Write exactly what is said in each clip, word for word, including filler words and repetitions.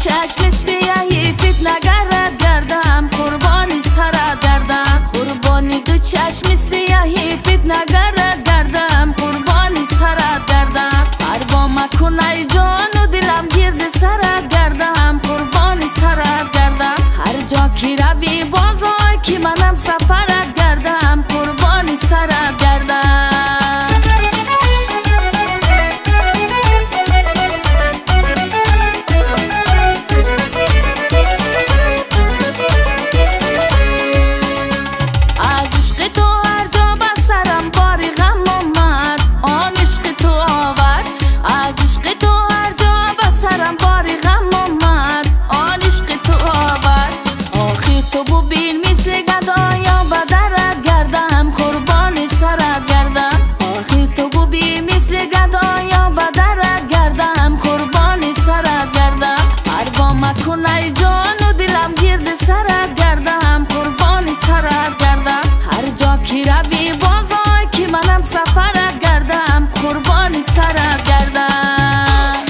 چشم سیاهی فتنه گرد گردم قربانی سرت گردم قربانی دو چشم سیاهی فتنه گرد گردم قربانی سرت گردم پروا مکن ای جان و دلم گرد سرت گردم قربانی سرت گردم هر جا کی روی بازای که منم سفرت گردم قربانی سرت گردم سفرت گردم قربانی سرت گردم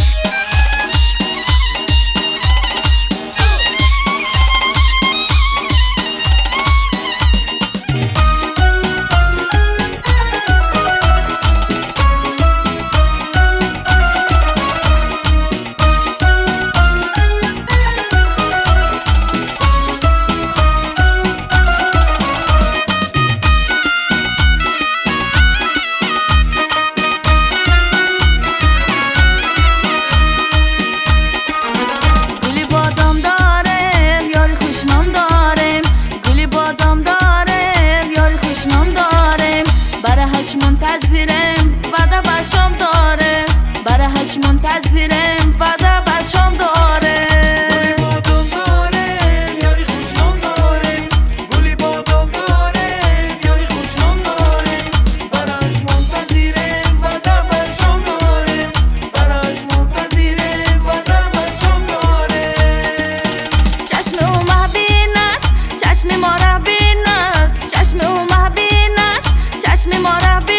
منتظرم وعده باشم داره برهش منتظرم وعده باشم داره گلی بادام داره یاری خوشنام داره گلی بادام داره یاری خوشنام داره برهش منتظرم وعده باشم داره برهش منتظرم وعده باشم داره چشم او محبین است چشم ما را بین است چشم او محبین است چشم ما را بین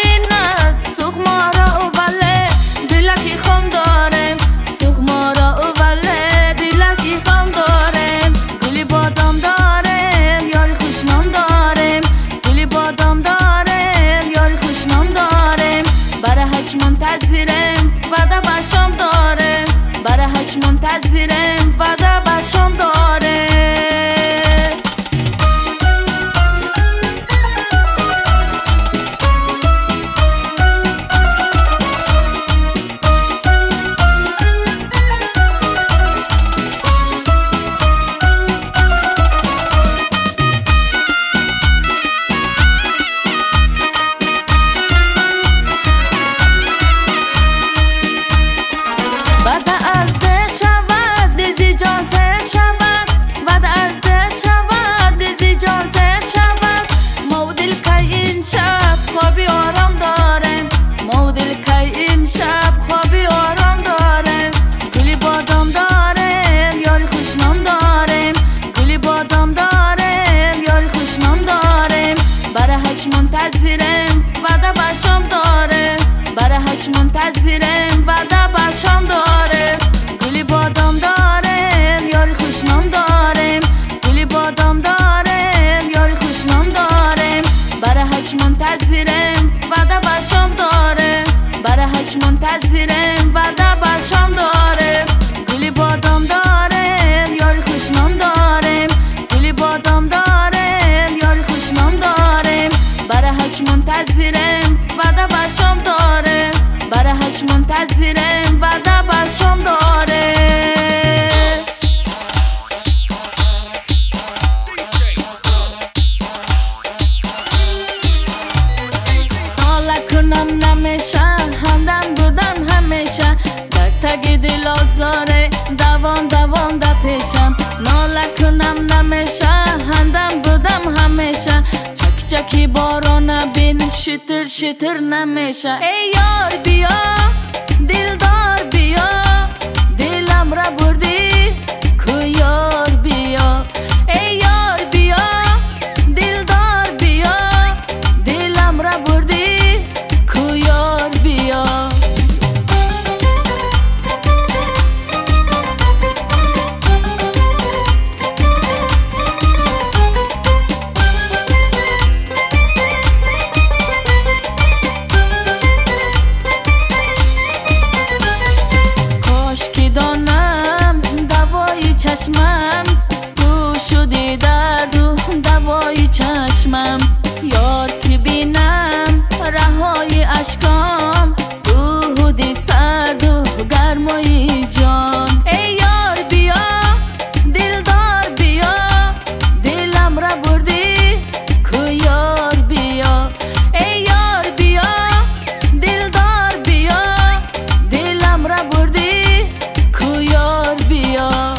منتظرم وعده باشم داره برهش منتظرم وعده باشم داره منتظرم وعده باشم داره برهش منتظرم وعده باشم داره گلی بادام داره یاری خوشنام دارم گلی بادام داره یاری خوشنام دارم برهش منتظرم وعده باشم داره برهش منتظرم وعده باشم داره گلی بادام داره یاری خوشنام دارم گلی بادام داره یاری خوشنام دارم برهش منتظرم وعده باشم داره برهش منتظرم وعده باشم داره ناله کنم نمیشه همدم بودم همیشه در تگ دل آزاره دوان دوان در پیشم ناله کنم نمیشه همدم بودم همیشه چکی باران بین شتر شتر نمیشه ای یار بیا دلدار بیا دلم را بردی کو یار بیا ای یار بیا دلدار بیا دلم را بردی کو یار بیا چشمم یار که بینم رهای اشکام بودی سرد و گرمای جان ای یار بیا دلدار بیا دلم را بردی کو یار بیا ای یار بیا دلدار بیا دلم را بردی کو یار بیا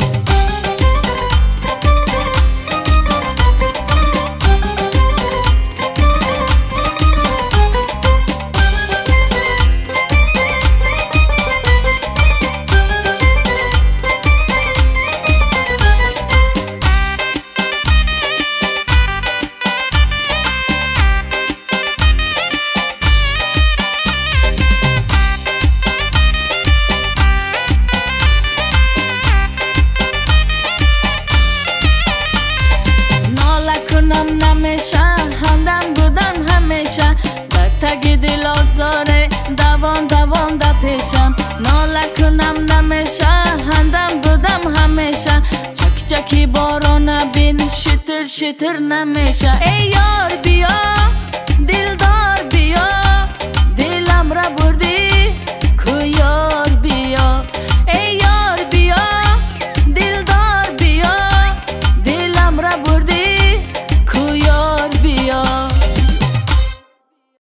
همدم بودم همیشه در تگ دل آزاره دوان دوان در پیشم ناله کنم نمیشه همدم بودم همیشه چک چکی باران بین شتر شتر نمیشه ای یار بیا